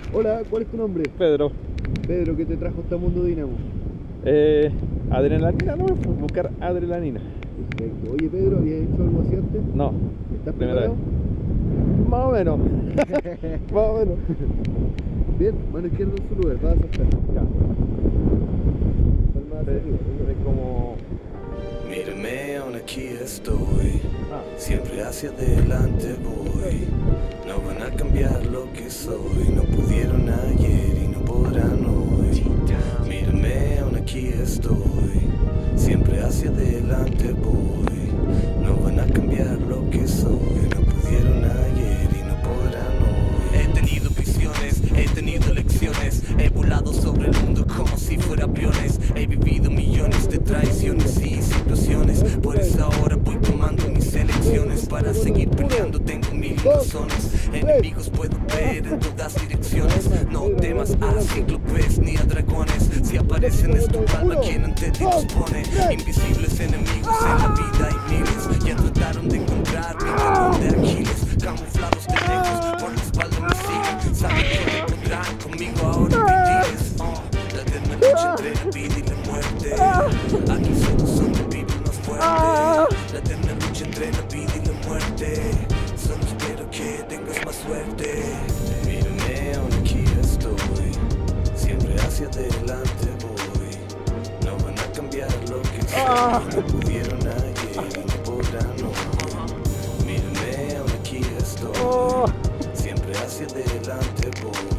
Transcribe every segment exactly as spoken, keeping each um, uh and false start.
Hola, ¿cuál es tu nombre? Pedro. Pedro, ¿qué te trajo hasta Mundo Dinamo? Eh, adrenalina, ¿no? Buscar adrenalina. Perfecto. Oye, Pedro, ¿habías hecho algo así antes? No. ¿Estás Primera preparado? vez. Más o menos. Más o menos. Bien, mano izquierda en su lugar, vas a saltar. Ya. Palma hacia arriba. Es como... Mírame, aún aquí estoy, Ah. siempre hacia adelante voy. No van a cambiar lo que soy, no pudieron ayer y no podrán hoy. Mírame, aún aquí estoy, siempre hacia adelante voy. No van a cambiar lo que soy, no pudieron ayer y no podrán hoy. He tenido visiones, he tenido lecciones, he volado sobre el mundo como si fuera aviones. He vivido millones de traiciones y situaciones, por eso ahora voy tomando mis elecciones. Para seguir peleando tengo mil razones, enemigos puedo ver en todas direcciones. No temas a cíclopes ni a dragones, si aparecen es tu alma quien ante ti nos pone. Invisibles enemigos en la vida hay miles, ya trataron de encontrar mi talón de Aquiles. Camuflados de negros por la espalda me siguen, saben que me encontrarán conmigo ahora vivires. Oh, la eterna lucha entre la vida y la muerte, aquí solo son los vivos más fuertes. La eterna lucha entre la vida y la muerte, solo espero que tengas más suerte. Mírame, aún aquí estoy, siempre hacia adelante voy. No van a cambiar lo que soy, no pudieron ayer y no podrán hoy. Mírame, aún aquí estoy, siempre hacia adelante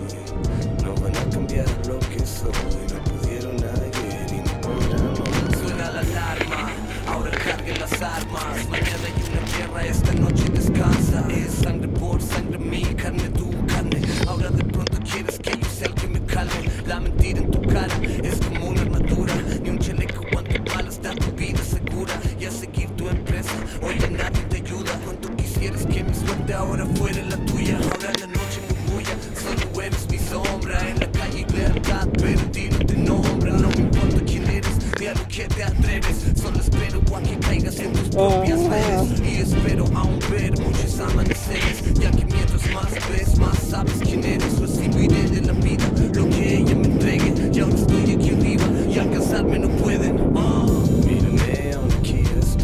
voy. No van a cambiar lo que soy, no pudieron ayer y no podrán hoy. Suena la alarma, ahora carguen las armas. Mañana hay una guerra, esta noche descansa. Es sangre por sangre, mi carne, tu carne. Ahora de pronto quieres que yo sea el que me calme. La mentira en tu cara es como una armadura, ni un chaleco aguanta balas, da tu vida segura. Y a seguir tu empresa, oye, nadie te ayuda. Cuánto quisieras que mi suerte ahora fuera la tuya. Ahora la noche murmulla, solo eres mi sombra. En la calle hay lealtad, pero a ti no te nombra. No me importa quién eres, ni a lo que te atreves. Solo espero a que caigas en tus propias redes. Y espero aún ver muchos amaneceres, ya que mientras más ves, más sabes quién eres. Recibiré de la vida lo que ella me entregue, y ahora estoy aquí arriba y alcanzarme no pueden. Oh. Mírame, aún aquí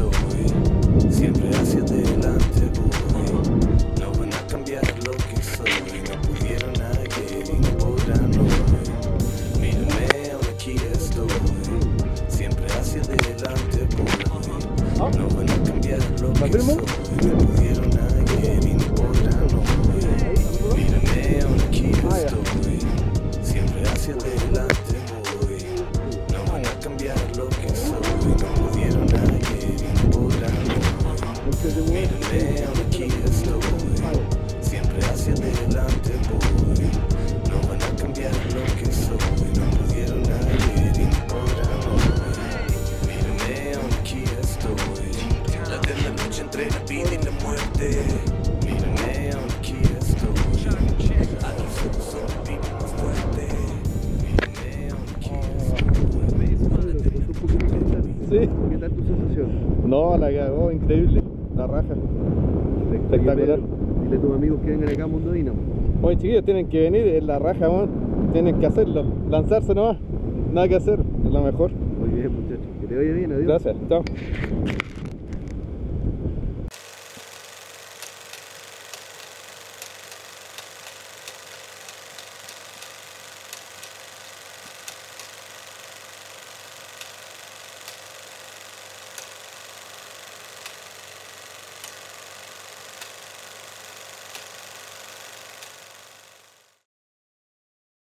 estoy, siempre hacia adelante voy. No van a cambiar lo que soy, no pudieron ayer y no podrán hoy. Mírame, aún aquí estoy, siempre hacia adelante voy. No van a cambiar lo que soy, no pudieron ayer y no podrán hoy. Mírame, aún aquí estoy, siempre hacia adelante voy. No van a cambiar lo que soy, no pudieron ayer y no podrán hoy. Mírame, aún aquí estoy, siempre hacia adelante voy. No van a cambiar lo que soy, no pudieron ayer y no podrán hoy. Mírame, aún aquí estoy, la eterna lucha entre la vida y la muerte. Mírame, aún aquí estoy, aquí solo son los vivos más fuertes. Mírame, aún aquí Sí. ¿Qué tal tu sensación? No, la cagó, increíble. La raja. Espectacular. Dile a tus amigos que vengan acá a Mundo Dinamo. Oye, chiquillos, tienen que venir, es la raja, man. Tienen que hacerlo. Lanzarse nomás. Nada que hacer, es lo mejor. Muy bien, muchachos. Que te vaya bien, adiós. Gracias, chao.